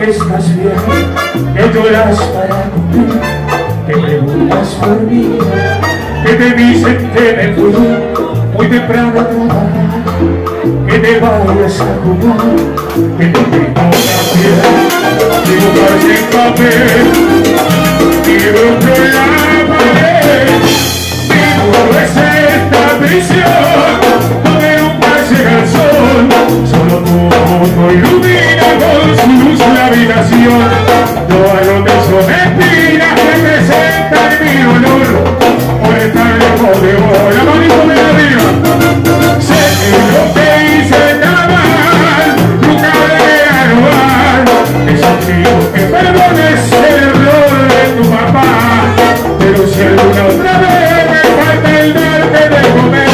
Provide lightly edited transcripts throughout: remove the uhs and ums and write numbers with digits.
estás bien, que lloras para comer, que preguntas por mí, que te dicen que me fui muy temprano a trabajar, que te vayas a jugar, que te tengo una piedra, dibujas en papel, dibujo en la pared, dibujo es esta prisión, donde nunca llega el sol, solo tu foto ilumina con su luz la habitación. Yo hago de eso mentiras que presentan mi dolor, por estar lejos de vos, la manito de arriba. Sé que lo que hice está mal, nunca debería robar. Es antiguo que perdones el error de tu papá, pero si alguna otra vez me falta el darte de comer,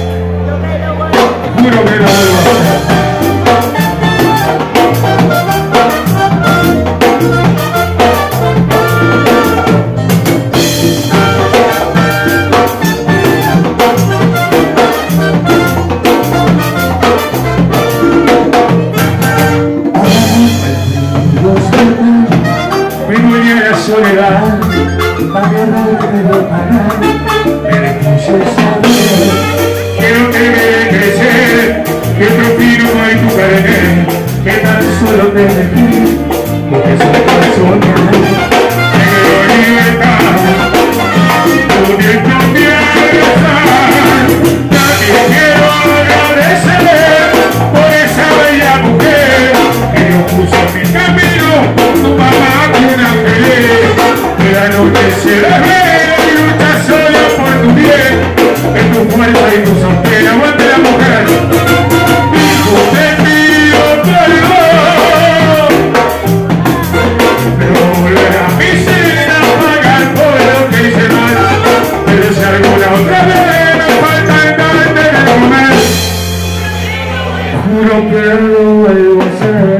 juro que no lo voy a hacer. Soledad, para guerrarte de parar, me puse a saber, quiero que me crecer, que otro firma en tu carnet, que tan solo te dejé, porque soy personal, quiero libertad, pudiendo abrazar, también quiero agradecer por esa bella mujer, que Dios puso en mi camino, tu mamá que una la noche se revela y lucha sola por tu bien, en tu fuerza y tu sostén, aguante la mujer. Hijo, te pido perdón, pero volver a mi senda a pagar por lo que hice mal, pero si alguna otra vez me falta el darte de comer, juro que no lo vuelvo a hacer.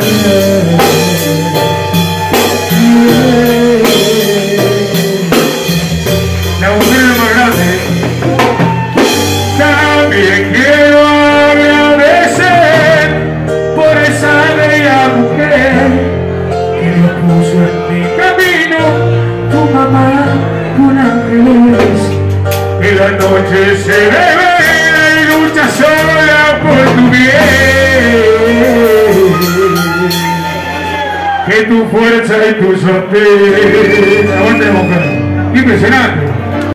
También quiero agradecer por esa bella mujer que Dios puso en mi camino, tu mamá con ángeles, que la noche se revela y lucha sola por tu bien, que tu fuerza y tu sostén. Aguante, mujer, impresionante.